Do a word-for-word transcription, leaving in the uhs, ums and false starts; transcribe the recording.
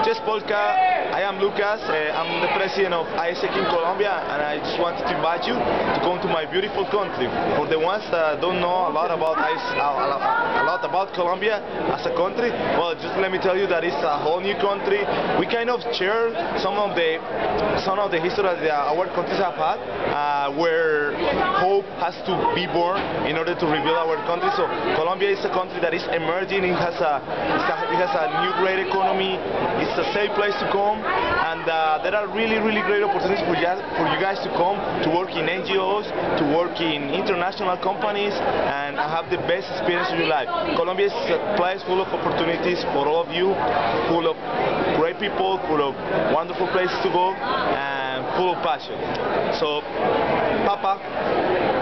Just Polka. I am Lucas. Uh, I'm the president of I S E C in Colombia, and I just wanted to invite you to come to my beautiful country. For the ones that don't know a lot about I S E C, a lot about Colombia as a country, well, just let me tell you that it's a whole new country. We kind of share some of the some of the history that our countries have had, uh, where hope has to be born in order to rebuild our country. So Colombia is a country that is emerging. It has a, it has a new great economy. It's a safe place to come, and uh, there are really, really great opportunities for you, for you guys to come to work in N G Os, to work in international companies, and have the best experience of your life. Colombia is a place full of opportunities for all of you, full of great people, full of wonderful places to go, and full of passion. So, Papa.